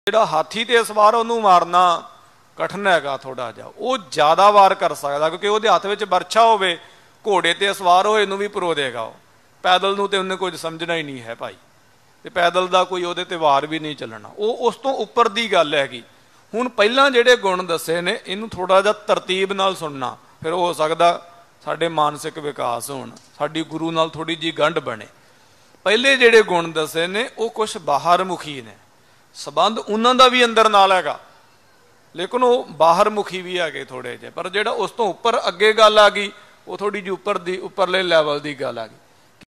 ਜਿਹੜਾ ਹਾਥੀ ਤੇ ਸਵਾਰ ਉਹਨੂੰ ਮਾਰਨਾ ਕਠਿਨ ਹੈਗਾ ਥੋੜਾ ਜਿਹਾ, ਉਹ ਜ਼ਿਆਦਾ ਵਾਰ ਕਰ ਸਕਦਾ ਕਿਉਂਕਿ ਉਹਦੇ ਹੱਥ ਵਿੱਚ ਬਰਛਾ ਹੋਵੇ, ਘੋੜੇ ਤੇ ਸਵਾਰ ਹੋਏ ਇਹਨੂੰ ਵੀ ਪਰੋ ਦੇਗਾ। ਉਹ ਪੈਦਲ ਨੂੰ ਤੇ ਉਹਨੇ ਕੁਝ ਸਮਝਣਾ ਹੀ ਨਹੀਂ ਹੈ ਭਾਈ, ਤੇ ਪੈਦਲ ਦਾ ਕੋਈ ਉਹਦੇ ਤੇ ਵਾਰ ਵੀ ਨਹੀਂ ਚੱਲਣਾ। ਉਹ ਉਸ ਤੋਂ ਉੱਪਰ ਦੀ ਗੱਲ ਹੈਗੀ। ਹੁਣ ਪਹਿਲਾਂ ਜਿਹੜੇ ਗੁਣ ਦੱਸੇ ਨੇ ਇਹਨੂੰ ਥੋੜਾ ਜਿਹਾ ਤਰਤੀਬ ਨਾਲ ਸੁਣਨਾ, ਫਿਰ ਹੋ ਸਕਦਾ ਸਾਡੇ ਮਾਨਸਿਕ ਵਿਕਾਸ ਹੋਣ, ਸਾਡੀ ਗੁਰੂ ਨਾਲ ਥੋੜੀ ਜਿਹੀ ਗੰਢ ਬਣੇ। ਪਹਿਲੇ ਜਿਹੜੇ ਗੁਣ ਦੱਸੇ ਨੇ ਉਹ ਕੁਛ ਬਾਹਰ ਮੁਖੀ ਨੇ, ਸੰਬੰਧ ਉਹਨਾਂ ਦਾ ਵੀ ਅੰਦਰ ਨਾਲ ਹੈਗਾ, ਲੇਕਿਨ ਉਹ ਬਾਹਰ ਮੁਖੀ ਵੀ ਹੈਗੇ ਥੋੜੇ ਜਿਹੇ। ਪਰ ਜਿਹੜਾ ਉਸ ਤੋਂ ਉੱਪਰ ਅੱਗੇ ਗੱਲ ਆ ਗਈ ਉਹ ਥੋੜੀ ਜਿਹੀ ਉੱਪਰਲੇ ਲੈਵਲ ਦੀ ਗੱਲ ਆ ਗਈ।